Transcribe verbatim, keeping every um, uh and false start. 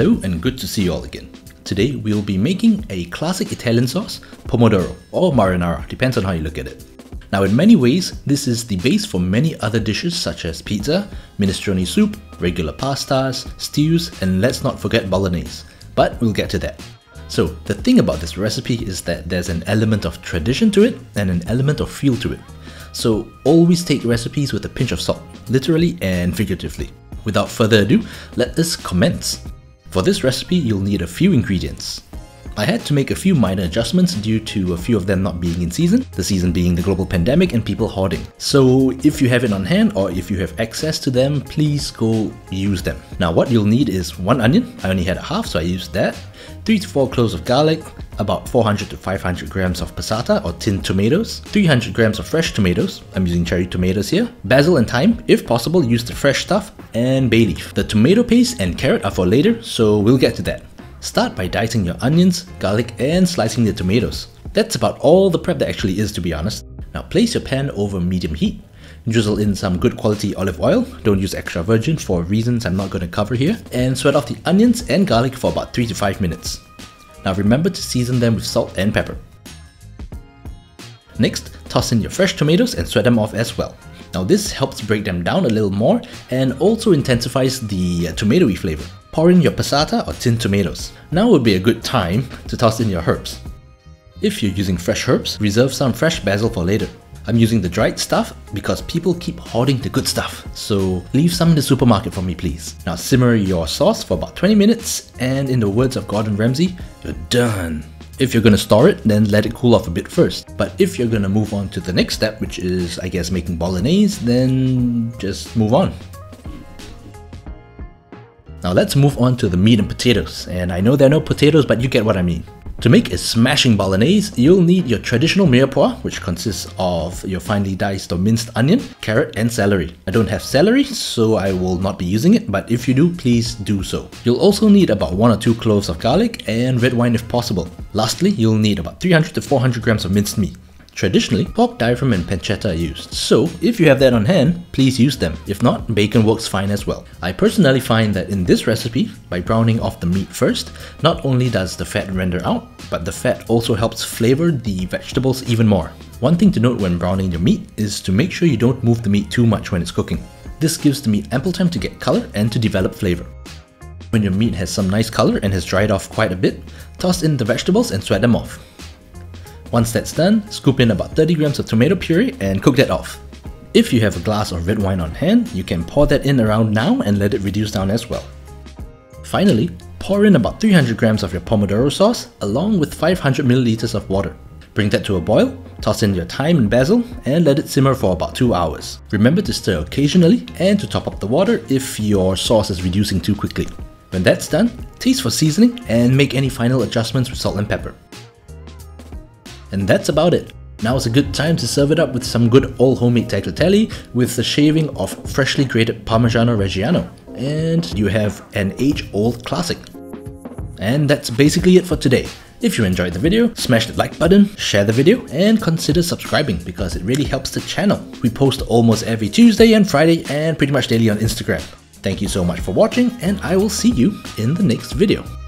Hello and good to see you all again. Today we'll be making a classic Italian sauce, pomodoro or marinara, depends on how you look at it. Now in many ways, this is the base for many other dishes such as pizza, minestrone soup, regular pastas, stews, and let's not forget bolognese. But we'll get to that. So the thing about this recipe is that there's an element of tradition to it and an element of feel to it. So always take recipes with a pinch of salt, literally and figuratively. Without further ado, let us commence. For this recipe, you'll need a few ingredients. I had to make a few minor adjustments due to a few of them not being in season, the season being the global pandemic and people hoarding. So if you have it on hand or if you have access to them, please go use them. Now what you'll need is one onion, I only had a half so I used that, three to four cloves of garlic, about four hundred to five hundred grams of passata or tinned tomatoes, three hundred grams of fresh tomatoes, I'm using cherry tomatoes here, basil and thyme, if possible use the fresh stuff, and bay leaf. The tomato paste and carrot are for later, so we'll get to that. Start by dicing your onions, garlic and slicing the tomatoes. That's about all the prep there actually is, to be honest. Now place your pan over medium heat, drizzle in some good quality olive oil, don't use extra virgin for reasons I'm not going to cover here, and sweat off the onions and garlic for about three to five minutes. Now remember to season them with salt and pepper. Next, toss in your fresh tomatoes and sweat them off as well. Now this helps break them down a little more and also intensifies the uh, tomatoey flavor. Pour in your passata or tinned tomatoes. Now would be a good time to toss in your herbs. If you're using fresh herbs, reserve some fresh basil for later. I'm using the dried stuff because people keep hoarding the good stuff, so leave some in the supermarket for me please. Now simmer your sauce for about twenty minutes and in the words of Gordon Ramsay, you're done. If you're gonna store it, then let it cool off a bit first. But if you're gonna move on to the next step, which is I guess making bolognese, then just move on. Now let's move on to the meat and potatoes, and I know there are no potatoes but you get what I mean. To make a smashing bolognese, you'll need your traditional mirepoix, which consists of your finely diced or minced onion, carrot and celery. I don't have celery, so I will not be using it, but if you do, please do so. You'll also need about one or two cloves of garlic and red wine if possible. Lastly, you'll need about three hundred to four hundred grams of minced meat. Traditionally, pork diaphragm and pancetta are used, so if you have that on hand, please use them. If not, bacon works fine as well. I personally find that in this recipe, by browning off the meat first, not only does the fat render out, but the fat also helps flavor the vegetables even more. One thing to note when browning your meat is to make sure you don't move the meat too much when it's cooking. This gives the meat ample time to get color and to develop flavor. When your meat has some nice color and has dried off quite a bit, toss in the vegetables and sweat them off. Once that's done, scoop in about thirty grams of tomato puree and cook that off. If you have a glass of red wine on hand, you can pour that in around now and let it reduce down as well. Finally, pour in about three hundred grams of your pomodoro sauce along with five hundred milliliters of water. Bring that to a boil, toss in your thyme and basil and let it simmer for about two hours. Remember to stir occasionally and to top up the water if your sauce is reducing too quickly. When that's done, taste for seasoning and make any final adjustments with salt and pepper. And that's about it. Now is a good time to serve it up with some good old homemade tagliatelle with a shaving of freshly grated Parmigiano Reggiano. And you have an age-old classic. And that's basically it for today. If you enjoyed the video, smash the like button, share the video, and consider subscribing because it really helps the channel. We post almost every Tuesday and Friday and pretty much daily on Instagram. Thank you so much for watching and I will see you in the next video.